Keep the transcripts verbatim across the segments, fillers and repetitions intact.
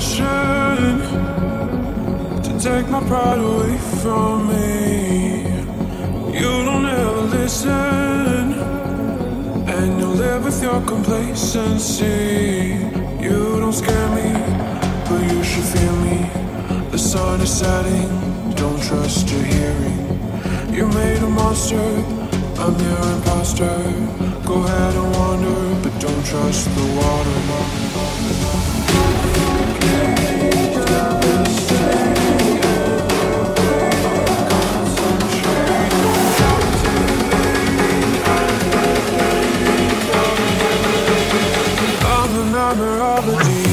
mission to take my pride away from me. You don't ever listen, and you live with your complacency. You don't scare me, but you should fear me. The sun is setting, don't trust your hearing. You made a monster, I'm your imposter. Go ahead and wander, but don't trust the water. I'm the nightmare of the deep.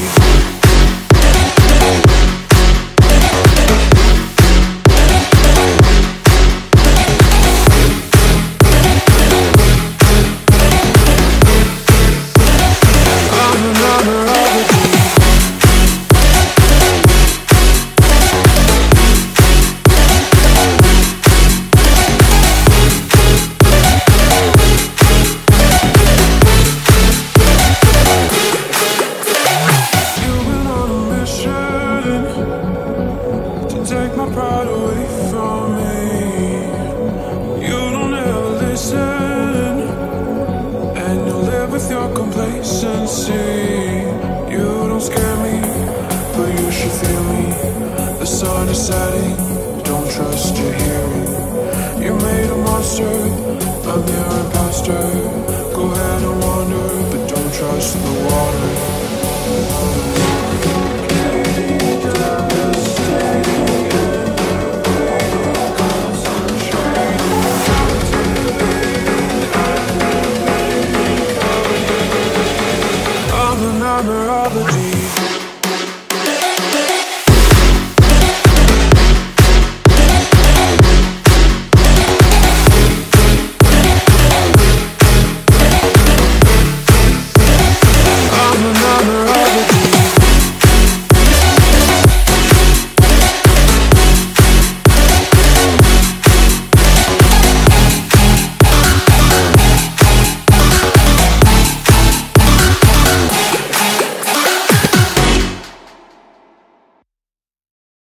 Take my pride away from me. You don't ever listen, and you live with your complacency. You don't scare me, but you should fear me. The sun is setting, don't trust your hearing. You made a monster, I'm your imposter. Go ahead and wander, but don't trust the water. Nightmare of the deep.